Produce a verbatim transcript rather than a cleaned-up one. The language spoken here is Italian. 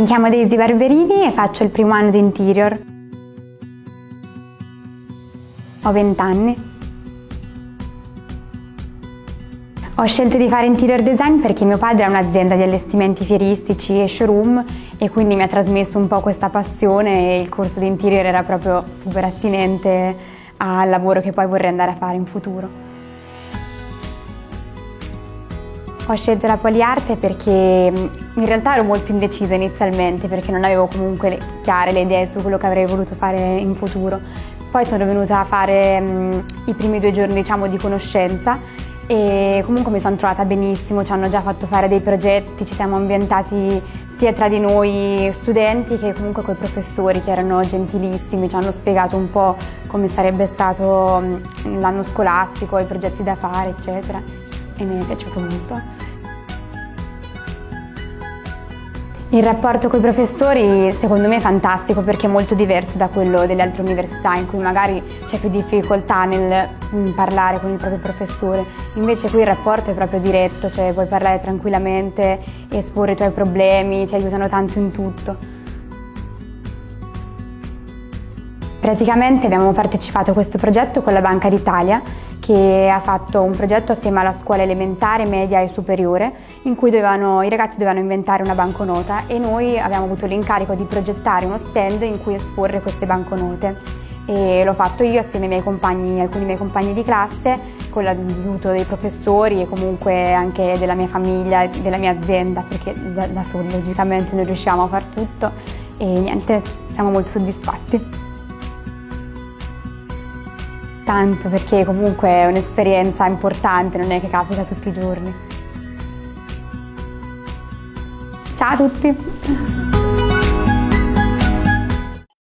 Mi chiamo Daisy Barberini e faccio il primo anno di Interior. Ho venti anni. Ho scelto di fare Interior Design perché mio padre ha un'azienda di allestimenti fieristici e showroom e quindi mi ha trasmesso un po' questa passione e il corso di Interior era proprio super attinente al lavoro che poi vorrei andare a fare in futuro. Ho scelto la poliarte perché in realtà ero molto indecisa inizialmente perché non avevo comunque chiare le idee su quello che avrei voluto fare in futuro. Poi sono venuta a fare um, i primi due giorni, diciamo, di conoscenza e comunque mi sono trovata benissimo, ci hanno già fatto fare dei progetti, ci siamo ambientati sia tra di noi studenti che comunque coi professori che erano gentilissimi, ci hanno spiegato un po' come sarebbe stato l'anno scolastico, i progetti da fare, eccetera, e mi è piaciuto molto. Il rapporto con i professori secondo me è fantastico perché è molto diverso da quello delle altre università in cui magari c'è più difficoltà nel parlare con il proprio professore, invece qui il rapporto è proprio diretto, cioè puoi parlare tranquillamente, esporre i tuoi problemi, ti aiutano tanto in tutto. Praticamente abbiamo partecipato a questo progetto con la Banca d'Italia che ha fatto un progetto assieme alla scuola elementare, media e superiore in cui dovevano, i ragazzi dovevano inventare una banconota e noi abbiamo avuto l'incarico di progettare uno stand in cui esporre queste banconote e l'ho fatto io assieme ai miei compagni, alcuni miei compagni di classe con l'aiuto dei professori e comunque anche della mia famiglia, della mia azienda perché da, da soli logicamente non riusciamo a far tutto e niente, siamo molto soddisfatti. Tanto perché comunque è un'esperienza importante, non è che capita tutti i giorni. Ciao a tutti!